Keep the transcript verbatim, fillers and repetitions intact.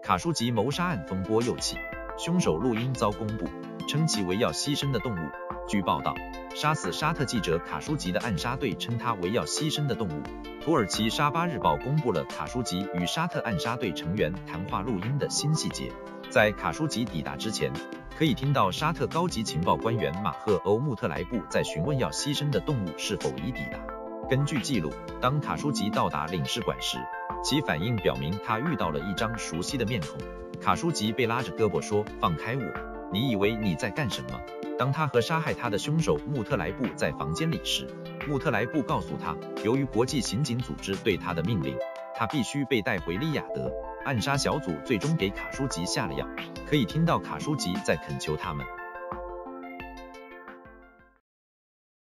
卡舒吉谋杀案风波又起，凶手录音遭公布，称其为要牺牲的动物。据报道，杀死沙特记者卡舒吉的暗杀队称他为要牺牲的动物。土耳其沙巴日报公布了卡舒吉与沙特暗杀队成员谈话录音的新细节。在卡舒吉抵达之前，可以听到沙特高级情报官员马赫欧穆特莱布在询问要牺牲的动物是否已抵达。根据记录，当卡舒吉到达领事馆时，其反应表明他遇到了一张熟悉的面孔。卡舒吉被拉着胳膊说：“放开我，你以为你在干什么？”当他和杀害他的凶手穆特莱布在房间里时，穆特莱布告诉他，由于国际刑警组织对他的命令，他必须被带回利雅得。暗杀小组最终给卡舒吉下了药，可以听到卡舒吉在恳求他们